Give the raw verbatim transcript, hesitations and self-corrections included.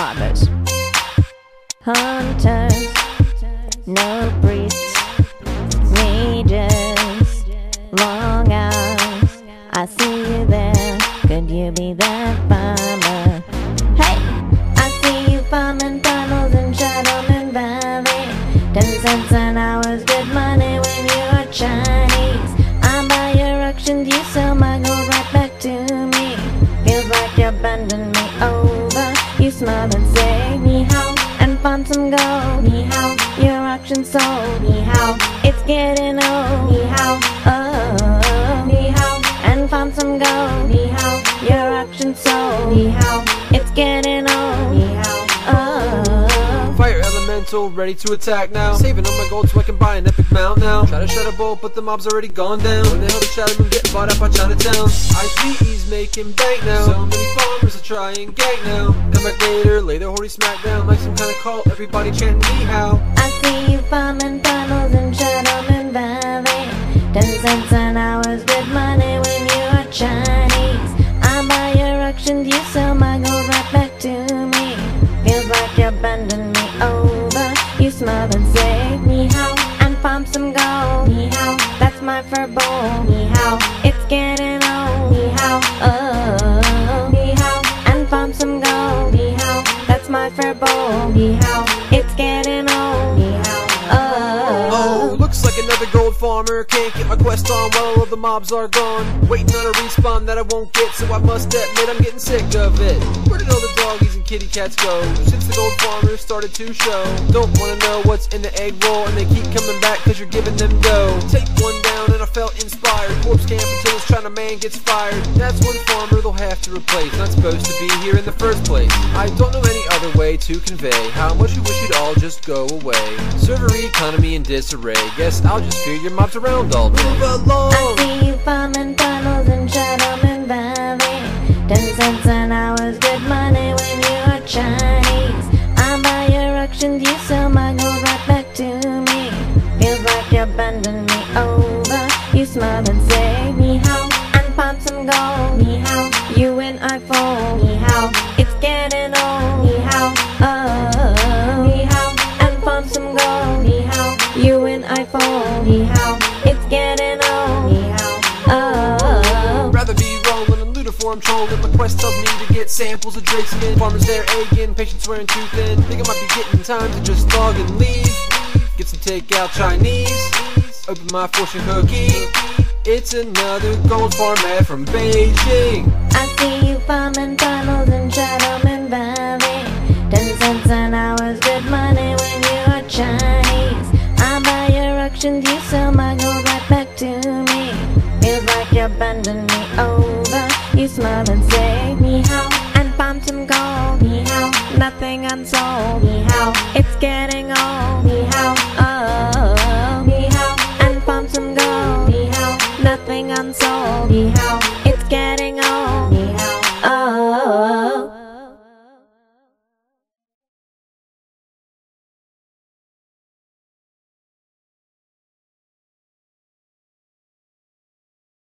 farmers, hunters, no priests, mages, long hours. I see you there, could you be that farmer? Hey, I see you farming tunnels in Shadowman Valley. Ten cents an hour's good money when you are Chinese. I buy your auctions, you sell my gold right back to me. Feels like you're bending me over. You smile and say ni hao and find some gold. Ni hao, your auction sold. Ni hao, it's getting old. Ni hao, oh, ni hao, and find some gold. Ni hao, your auction sold. Ni hao, it's getting old. Ni hao, oh. Fire elemental, ready to attack now. Saving all my gold so I can buy an epic mount now. Try to shut a bolt, but the mob's already gone down. When the hell did Shadowman get bought up by Chinatown? I P E's making bank now. So many farmers will try and gank now. Come back later, lay their hoary smack down like some kind of cult. Everybody chanting ni hao. I see you farming tunnels in Shadowman Valley. Ten cents an hour's good money when you are Chinese. I buy your auctions, you sell my gold right back to me. Feels like you're bending me over. You smile and say ni hao and farm some gold. Ni hao, that's my fur bowl. Ni hao, it's getting old. Ni hao, oh, ni hao, and farm some gold. Ni hao, that's my fur bowl. Ni hao, it's getting old. Ni hao, oh. Oh, looks like another gold farmer. Can't get my quest on while all of the mobs are gone. Waiting on a respawn that I won't get, so I must admit I'm getting sick of it. Where did all the doggies and kitty cats go since the gold farmers started to show? Don't wanna know what's in the egg roll, and they keep coming back cause you're giving them dough. Take one down and I felt inspired. Corpse camp until this China man gets fired. That's one farmer they'll have to replace. Not supposed to be here in the first place. I don't know any other way to convey how much you wish you'd all just go away. Server economy in disarray. Guess I'll just fear your mobs around all day. Move along. I see you farming tunnels in Shadowman Valley. Ten cents an hour's good money when you are Chinese. I buy your auctions, you sell my gold right back to me. Feels like you're bending me over. You smile and say ni hao and pop some gold. Ni hao, you win, I fold. Ni hao, it's getting old. Ni hao, oh, ni hao, and pop some gold. Ni hao, you win, I fold. Ni hao, it's getting old. Ni hao, oh. Rather be rolling and lutiform trolling. My quest tells me to get samples of Drake's skin. Farmers there aching, patience wearing too thin. Think I might be getting time to just log and leave. Get some takeout Chinese. Open my fortune cookie. It's another gold farm ad from Beijing. I see you farming tunnels in Shadowman Valley. Ten cents an hour's good money when you are Chinese. I buy your auctions, you sell my gold right back to me. Feels like you're bending me over. You smile and say ni hao and palm some gold. Ni hao, nothing unsold. Ni hao, it's getting old.